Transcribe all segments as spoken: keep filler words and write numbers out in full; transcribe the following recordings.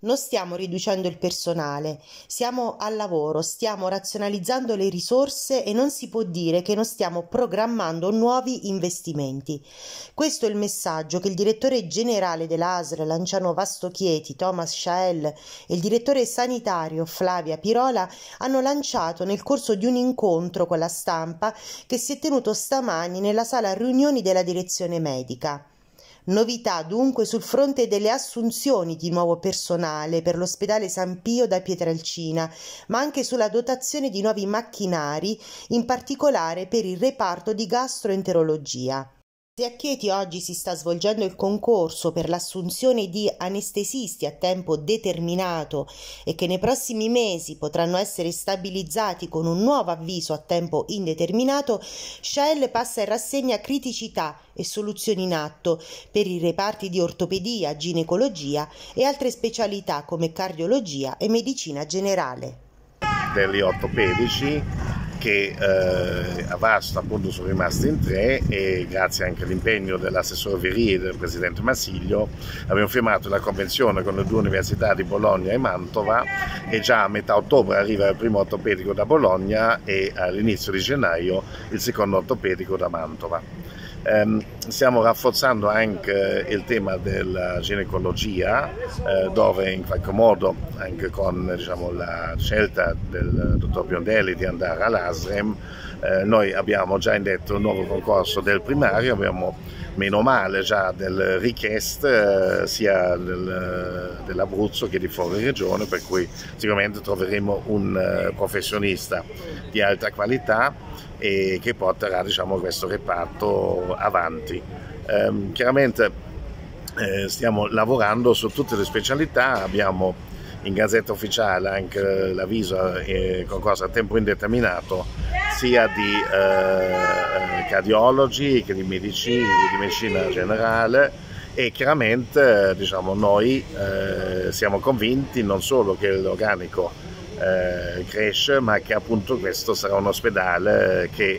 Non stiamo riducendo il personale, siamo al lavoro, stiamo razionalizzando le risorse e non si può dire che non stiamo programmando nuovi investimenti. Questo è il messaggio che il direttore generale dell'A S L Lanciano Vasto Chieti, Thomas Schael, e il direttore sanitario Flavia Pirola hanno lanciato nel corso di un incontro con la stampa che si è tenuto stamani nella sala riunioni della direzione medica. Novità dunque sul fronte delle assunzioni di nuovo personale per l'ospedale San Pio da Pietrelcina, ma anche sulla dotazione di nuovi macchinari, in particolare per il reparto di gastroenterologia. Se a Chieti oggi si sta svolgendo il concorso per l'assunzione di anestesisti a tempo determinato e che nei prossimi mesi potranno essere stabilizzati con un nuovo avviso a tempo indeterminato, Shell passa in rassegna criticità e soluzioni in atto per i reparti di ortopedia, ginecologia e altre specialità come cardiologia e medicina generale. Degli ortopedici che eh, a Vasto appunto sono rimasti in tre e grazie anche all'impegno dell'assessore Verì e del presidente Marsiglio abbiamo firmato la convenzione con le due università di Bologna e Mantova e già a metà ottobre arriva il primo ortopedico da Bologna e all'inizio di gennaio il secondo ortopedico da Mantova. Um, stiamo rafforzando anche il tema della ginecologia eh, dove in qualche modo anche con diciamo, la scelta del dottor Biondelli di andare all'A S R E M eh, noi abbiamo già indetto un nuovo concorso del primario, abbiamo meno male già delle richieste eh, sia del, dell'Abruzzo che di fuori regione, per cui sicuramente troveremo un uh, professionista di alta qualità e che porterà diciamo, questo reparto avanti. Eh, chiaramente eh, stiamo lavorando su tutte le specialità, abbiamo in Gazzetta Ufficiale anche l'avviso e concorso a tempo indeterminato sia di eh, cardiologi che di medici, di medicina generale e chiaramente diciamo, noi eh, siamo convinti non solo che l'organico Eh, cresce, ma che appunto questo sarà un ospedale che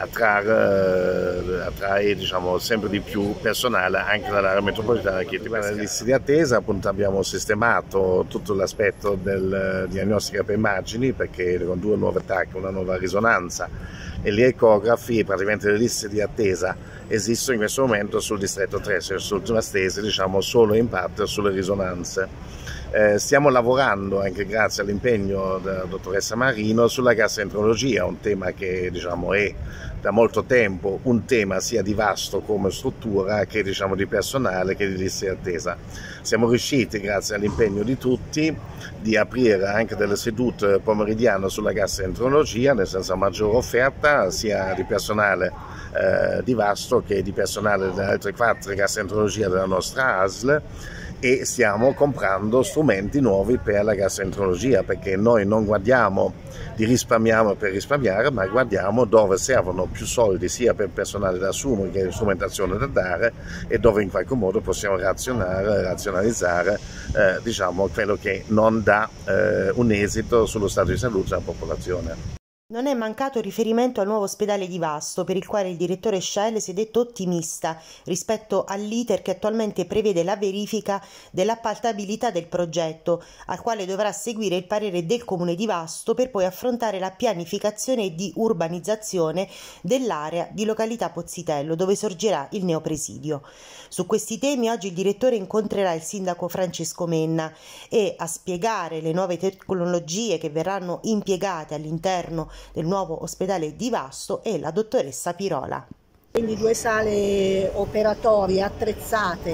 attrae, attrae diciamo, sempre di più personale anche dall'area metropolitana di Chieti. Per le liste di attesa appunto abbiamo sistemato tutto l'aspetto del diagnostica per immagini perché con due nuove T A C, una nuova risonanza e gli ecografi, praticamente le liste di attesa esistono in questo momento sul distretto tre, cioè sul Trastese, diciamo solo in parte sulle risonanze. Eh, stiamo lavorando anche grazie all'impegno della dottoressa Marino sulla gastroenterologia, un tema che diciamo, è da molto tempo un tema sia di Vasto come struttura che diciamo, di personale che di liste di attesa. Siamo riusciti grazie all'impegno di tutti di aprire anche delle sedute pomeridiane sulla gastroenterologia, nel senso maggiore offerta sia di personale eh, di Vasto che di personale delle altre quattro gastroenterologie della nostra A S L e stiamo comprando strumenti nuovi per la gastroenterologia perché noi non guardiamo di risparmiamo per risparmiare ma guardiamo dove servono più soldi sia per personale da assumere che strumentazione da dare e dove in qualche modo possiamo razionare, razionalizzare eh, diciamo quello che non dà eh, un esito sullo stato di salute della popolazione. Non è mancato riferimento al nuovo ospedale di Vasto, per il quale il direttore Schael si è detto ottimista rispetto all'iter che attualmente prevede la verifica dell'appaltabilità del progetto, al quale dovrà seguire il parere del Comune di Vasto per poi affrontare la pianificazione di urbanizzazione dell'area di località Pozzitello, dove sorgerà il neopresidio. Su questi temi oggi il direttore incontrerà il sindaco Francesco Menna e a spiegare le nuove tecnologie che verranno impiegate all'interno del nuovo ospedale di Vasto e la dottoressa Pirola. Quindi due sale operatorie attrezzate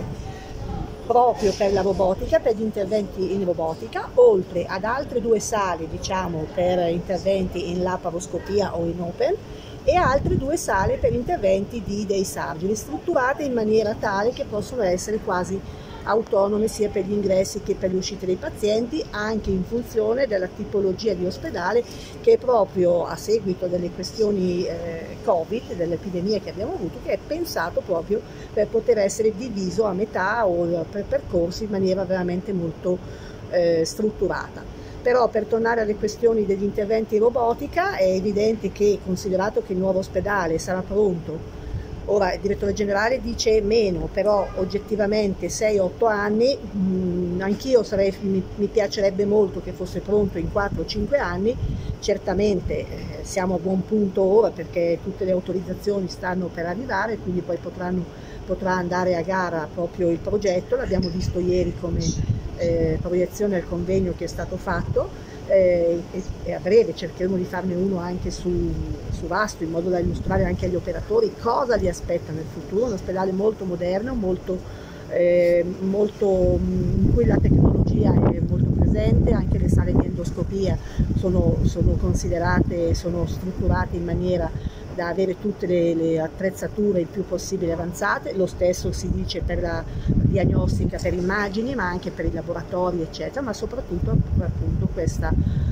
proprio per la robotica, per gli interventi in robotica, oltre ad altre due sale diciamo per interventi in laparoscopia o in open e altre due sale per interventi di dei sargini, strutturate in maniera tale che possono essere quasi autonome sia per gli ingressi che per le uscite dei pazienti, anche in funzione della tipologia di ospedale che proprio a seguito delle questioni eh, Covid, delle epidemie che abbiamo avuto, che è pensato proprio per poter essere diviso a metà o per percorsi in maniera veramente molto eh, strutturata. Però per tornare alle questioni degli interventi in robotica è evidente che, considerato che il nuovo ospedale sarà pronto Ora il direttore generale dice meno, però oggettivamente sei otto anni, mh, anch'io sarei, mi, mi piacerebbe molto che fosse pronto in quattro cinque anni, certamente eh, siamo a buon punto ora perché tutte le autorizzazioni stanno per arrivare, quindi poi potranno, potrà andare a gara proprio il progetto, l'abbiamo visto ieri come eh, proiezione al convegno che è stato fatto. Eh, e, e a breve cercheremo di farne uno anche su, su Vasto, in modo da illustrare anche agli operatori cosa li aspetta nel futuro, un ospedale molto moderno, molto, eh, molto, in cui la tecnologia è molto presente, anche le sale di endoscopia sono, sono considerate, sono strutturate in maniera da avere tutte le, le attrezzature il più possibile avanzate, lo stesso si dice per la diagnostica per immagini, ma anche per i laboratori eccetera, ma soprattutto appunto questa,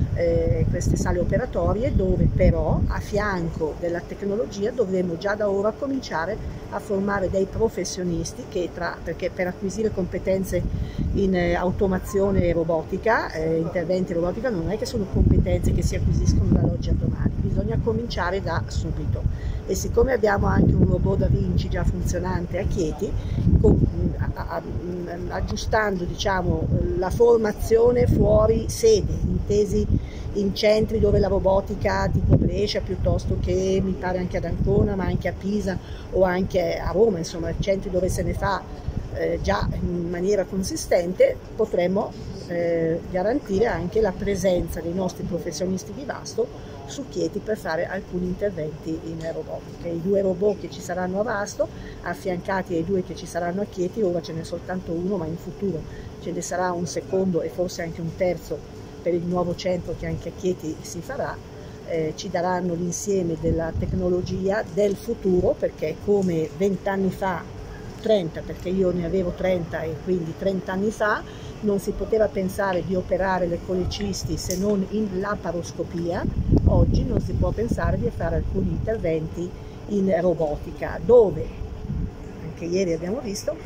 eh, queste sale operatorie dove però a fianco della tecnologia dovremo già da ora cominciare a formare dei professionisti che tra, perché per acquisire competenze in eh, automazione e robotica, eh, interventi in robotica non è che sono competenze che si acquisiscono dall'oggi al domani, bisogna cominciare da subito. E siccome abbiamo anche un robot Da Vinci già funzionante a Chieti, con, a, a, aggiustando diciamo, la formazione fuori sede, intesi in centri dove la robotica tipo Brescia piuttosto che mi pare anche ad Ancona, ma anche a Pisa o anche a Roma, insomma centri dove se ne fa eh, già in maniera consistente, potremmo eh, garantire anche la presenza dei nostri professionisti di Vasto su Chieti per fare alcuni interventi in robotica. I due robot che ci saranno a Vasto, affiancati ai due che ci saranno a Chieti, ora ce n'è soltanto uno, ma in futuro ce ne sarà un secondo e forse anche un terzo per il nuovo centro che anche a Chieti si farà, eh, ci daranno l'insieme della tecnologia del futuro, perché come vent'anni fa, trenta, perché io ne avevo trenta e quindi trenta anni fa, non si poteva pensare di operare le colecisti se non in laparoscopia, oggi non si può pensare di fare alcuni interventi in robotica, dove, anche ieri abbiamo visto,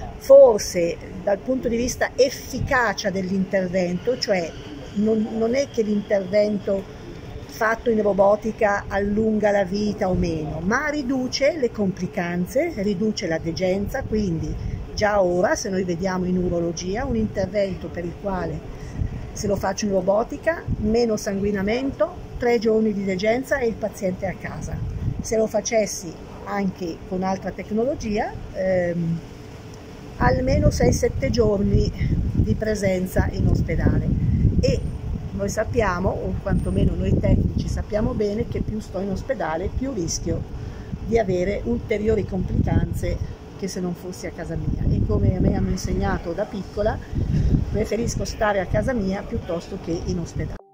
forse dal punto di vista efficacia dell'intervento, cioè non, non è che l'intervento fatto in robotica allunga la vita o meno, ma riduce le complicanze, riduce la degenza, quindi già ora, se noi vediamo in urologia, un intervento per il quale, se lo faccio in robotica, meno sanguinamento, tre giorni di degenza e il paziente è a casa. Se lo facessi anche con altra tecnologia, ehm, almeno sei sette giorni di presenza in ospedale. E noi sappiamo, o quantomeno noi tecnici sappiamo bene, che più sto in ospedale, più rischio di avere ulteriori complicanze che se non fossi a casa mia, e come a me hanno insegnato da piccola, preferisco stare a casa mia piuttosto che in ospedale.